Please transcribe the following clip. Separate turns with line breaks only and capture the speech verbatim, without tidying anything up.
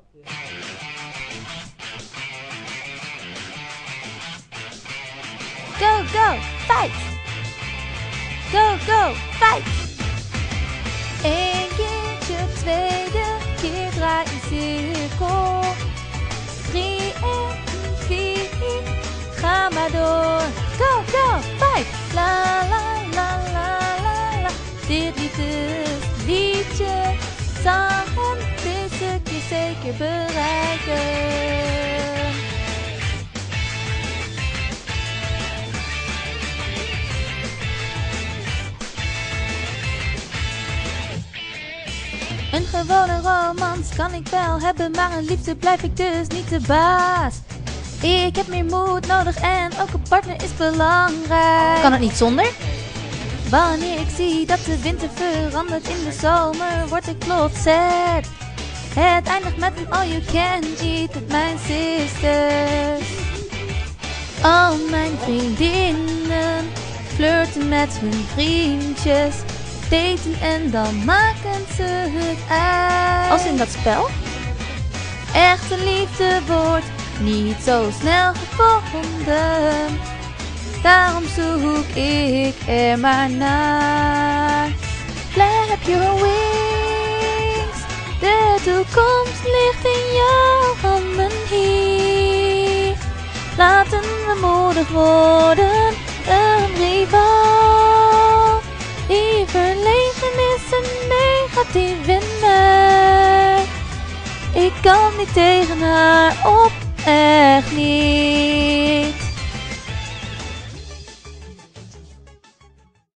Go, go, fight! Go, go, fight! Eén keertje, tweede keer draai in cirkel. Drie en vier, ga maar door. Go, go, fight! La, la, la, la, la, la. Dit liefdesliedje zal hem deze keer zeker bereiken. Een gewone romance kan ik wel hebben, maar een liefde blijf ik dus niet de baas. Ik heb meer moed nodig en ook een partner is belangrijk.
Kan het niet zonder?
Wanneer ik zie dat de winter verandert in de zomer, word ik plots sad. Het eindigt met een all you can eat met mijn sisters. Al mijn vriendinnen flirten met hun vriendjes, daten en dan maken ze het uit.
Als in dat spel?
Echte liefde wordt niet zo snel gevonden. Daarom zoek ik er maar naar. Flap your wings. De toekomst ligt in jouw handen hier. Laten we moedig worden. Een rivaal die verlegen is en negatief in mij. Ik kan niet tegen haar op, echt niet.